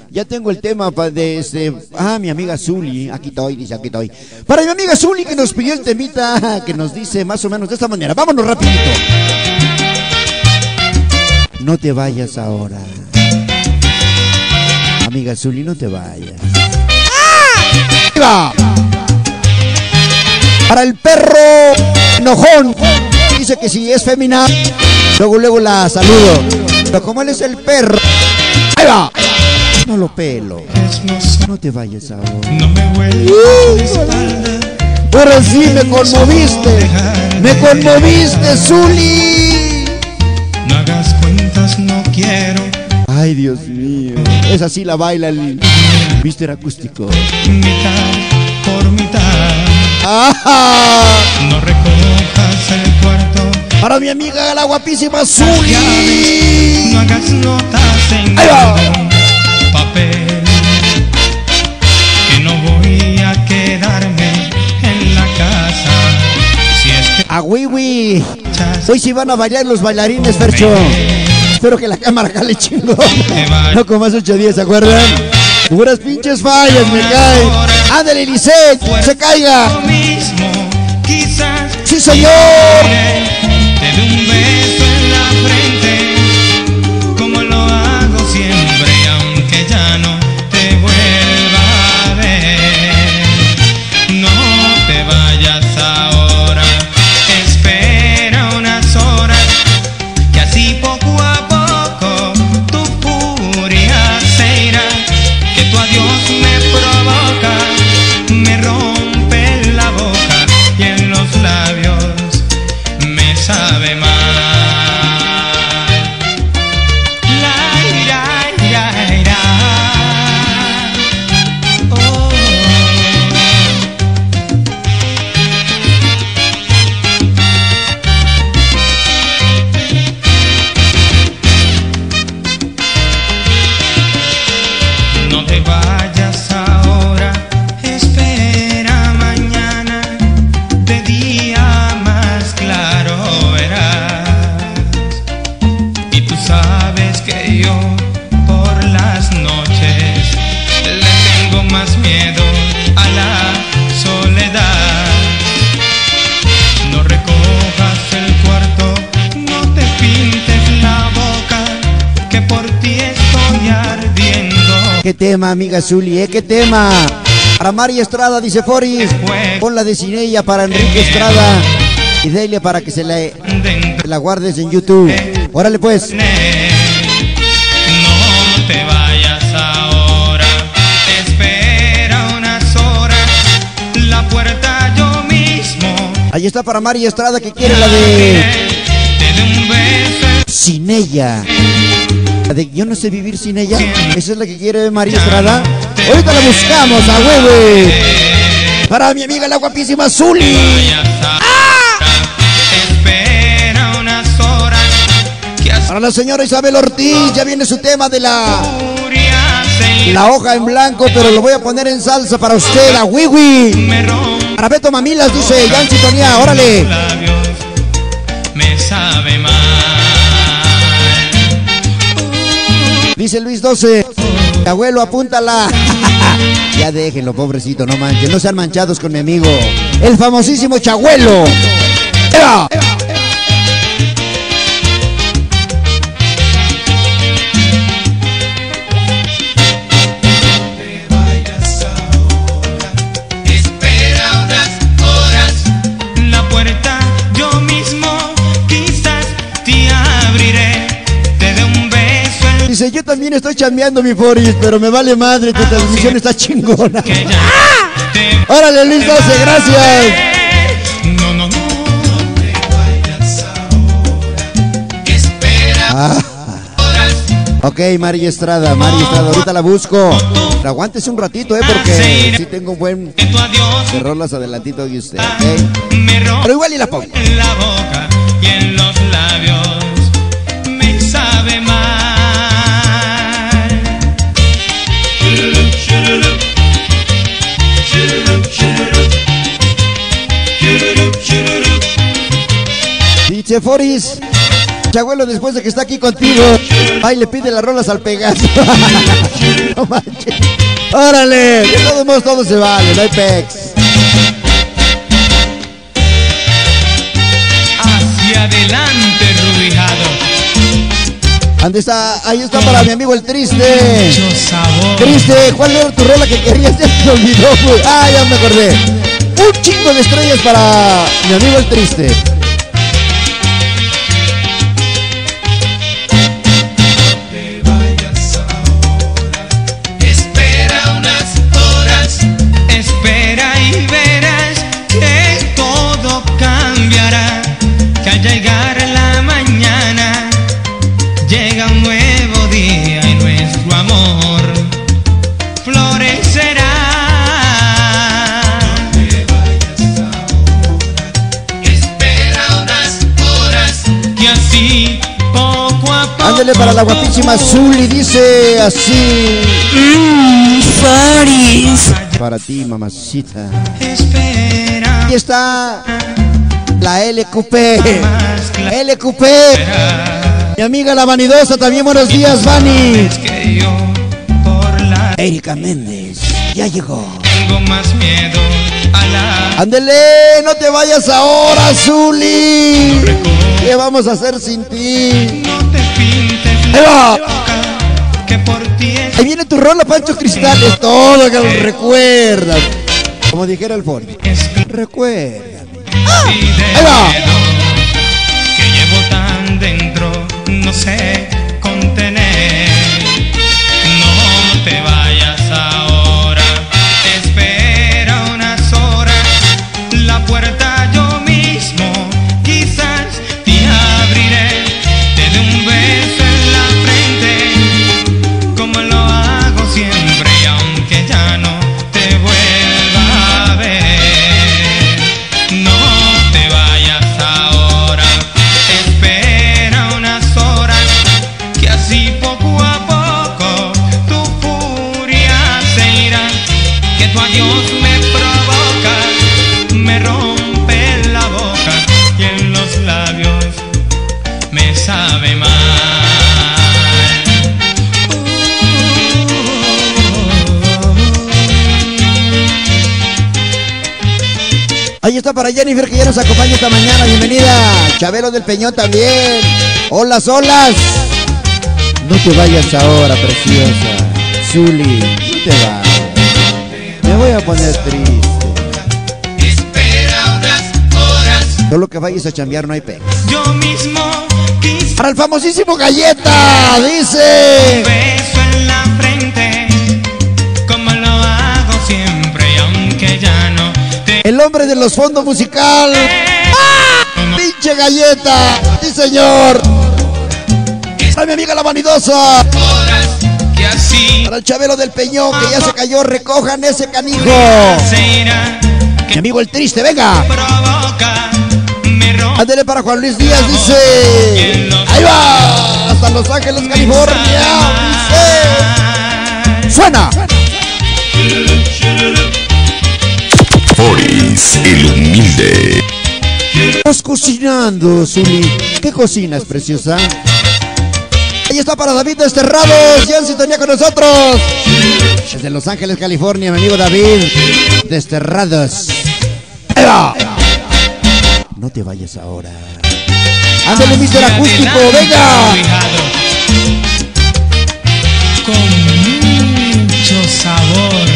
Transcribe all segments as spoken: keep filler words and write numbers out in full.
Ya tengo el tema pa- de este. Ah, mi amiga Zuli. Aquí estoy, dice, aquí estoy. Para mi amiga Zuli que nos pidió el temita, que nos dice más o menos de esta manera. Vámonos rapidito. No te vayas ahora. Amiga Zuli, no te vayas. ¡Ah! Para el perro enojón. Dice que si es femina, luego luego la saludo. Pero como él es el perro, ahí va. No lo pelo. No te vayas ahora. No me vuelvas la espalda. Ahora sí me conmoviste. Me conmoviste, Zuli. No hagas cuentas, no quiero. Ay, Dios mío. Esa sí la baila el mister Acústico. Mitad por mitad. ¡Ajá! No recojas el cuarto. Para mi amiga la guapísima Zuli. No hagas notas en Ahí va. papel. Que no voy a quedarme en la casa. Si es que A Wiwi. echas Hoy sí van a bailar los bailarines, Fercho. Espero que la cámara jale chingo. No como hace ocho días, ¿se acuerdan? Puras pinches fallas, me cae. Ándale, Lisette, se caiga. lo mismo, quizás Sí, señor. te dé un beso en la frente, como lo hago siempre, aunque ya no te vuelva a ver. No te vayas ahora, espera unas horas, que así poco a poco tu furia se irá, que tu adiós me provoca, me rompe la boca y en los labios me sabe mal. La, ira, ira, ira. Oh. No te vayas ahora, espera mañana, de día más claro verás. Y tú sabes que yo por las noches le tengo más miedo a la soledad. No recojas el cuarto, no te pintes la boca, que por ti estoy ardiendo. ¿Qué tema, amiga Zuli, eh? ¿Qué tema? Para Mari Estrada, dice Foris. Pon la de Cinella para Enrique Estrada. Y Delia para que se la, Dentro la guardes en YouTube. Órale pues. no te vayas ahora, espera unas horas, la puerta yo mismo Ahí está para Mari Estrada que quiere la de te dé un beso. Cinella. La de Yo no sé vivir sin ella. Esa es la que quiere Mari Estrada. Ahorita la buscamos a huevo. Para mi amiga la guapísima Zuli. Espera unas horas, que así Para la señora Isabel Ortiz, ya viene su tema de la, furia se irá, la hoja en blanco, pero lo voy a poner en salsa para usted, a Wiwi. me rompe Para Beto Mamilas, dice, ya en sintonía, órale. los labios, me sabe mal. Dice Luis doce, abuelo, apúntala. Ya déjenlo, pobrecito, no manchen, no sean manchados con mi amigo, el famosísimo Chabuelo. ¡Eva! Espera unas horas, la puerta yo mismo quizás te abriré, te dé un beso en Dice, yo también estoy chambeando, mi Foris, pero me vale madre, tu transmisión está chingona. que ya te Órale, Luis doce, gracias. no, no, no te vayas ahora, espera Ah, horas, ok, Mari Estrada, Mari Estrada, ahorita la busco. Pero aguántese un ratito, eh, porque sí tengo un buen que tu adiós de rolas adelantito de usted, ok. me rompe Pero igual y la pongo. en la boca y en los labios me sabe mal. Dice Foris, Chabuelo, después de que está aquí contigo, ay, le pide las rolas al Pegaso. no manches. Órale, de todos modos todo se vale, no hay pex. Hacia adelante, Rubijado. ¿Dónde está? Ahí está para mi amigo el Triste. Mucho sabor. Triste, ¿cuál era tu rola que querías? Ya se olvidó, güey. Ah, ya me acordé. Un chingo de estrellas para mi amigo el Triste. Al llegar la mañana, llega un nuevo día y nuestro amor florecerá. No te vayas ahora, espera unas horas, que así poco a poco. Ándale para la guapísima Zuli, dice así. Mmm, Faris. Para ti, mamacita. Espera. Aquí está la L Q P. L Q P. Mi amiga la vanidosa, también buenos días, Vani. Erika Méndez, ya llegó. Tengo más miedo a la... Ándele, no te vayas ahora, Zuli. ¿Qué vamos a hacer sin ti? No te pintes Ahí va. Que por ti es... Ahí viene tu rola, Pancho Cristales, todo que recuerdas. Como dijera el Ford, recuerda. Ahí va. Que llevo tan dentro, no sé contener. No te vayas ahora, espera unas horas. La puerta yo mismo quizás te abriré. Te doy un beso en la frente, como lo hago siempre, y aunque ya no te vuelva a ver. No te vayas ahora, espera unas horas, que así poco a poco tu furia se irá. Que tu adiós me provoca, me rompe la boca y en los labios me sabe mal. Ahí está para Jennifer, que ya nos acompaña esta mañana. Bienvenida. Chabelo del Peñón también. Hola, solas. No te vayas ahora, preciosa. Zuli, no te vayas. Me voy a poner triste. Espera unas horas, Solo que vayas a chambear, no hay pe. yo mismo quise Para el famosísimo Galleta, dice. beso en la frente, como lo hago siempre, y aunque ya no te... El hombre de los fondos musical. ¡Ah! ¡Pinche Galleta! ¡Sí, señor! Para mi amiga la vanidosa. horas, que así Para el Chabelo del Peñón, que ya se cayó. Recojan ese canijo. se irá. Mi amigo el Triste, venga. Provoca, me rompe. Ándele para Juan Luis Díaz, dice. Ahí va. Hasta Los Ángeles, California. Dice. Suena. Boris, el humilde. Estás cocinando, Zuli. ¿Qué cocinas, preciosa? Ahí está para David Desterrados, ya en sintonía con nosotros. Desde Los Ángeles, California, mi amigo David Desterrados. Ahí va. No te vayas ahora. Ándale, mister Acústico, venga. Con mucho sabor.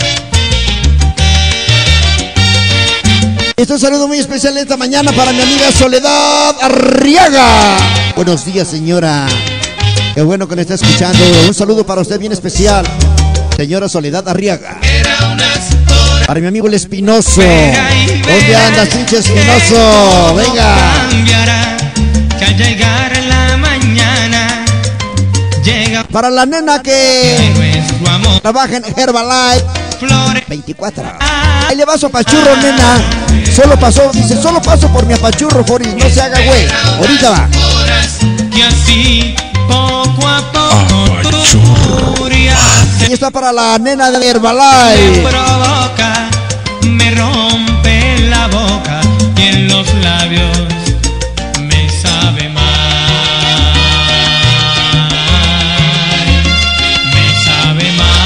Este es un saludo muy especial esta mañana para mi amiga Soledad Arriaga. Buenos días, señora. Qué bueno que me está escuchando. Un saludo para usted bien especial, señora Soledad Arriaga. Para mi amigo el Espinoso. ¿Dónde andas, pinche Espinoso? Venga. Cambiará, que al llegar la mañana llega Para la nena que nuestro amor. trabaja en Herbalife Flores. veinticuatro. Ahí le va su apachurro, nena. Solo pasó, dice, solo paso por mi apachurro, Foris. No se haga güey. Ahorita va. Que así poco a poco tu furia Ahí está para la nena de me Herbalife. provoca, me rompe la boca y en los labios me sabe mal, me sabe mal.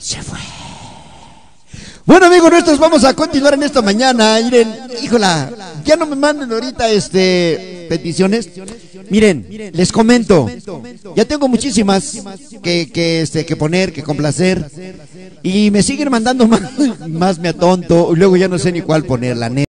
se fue. Bueno, amigos nuestros, vamos a continuar en esta mañana. Miren, híjola, ya no me manden ahorita este peticiones. Miren, les comento, ya tengo muchísimas que, que, este, que poner, que complacer. Y me siguen mandando más, más me atonto. Luego ya no sé ni cuál poner, la neta.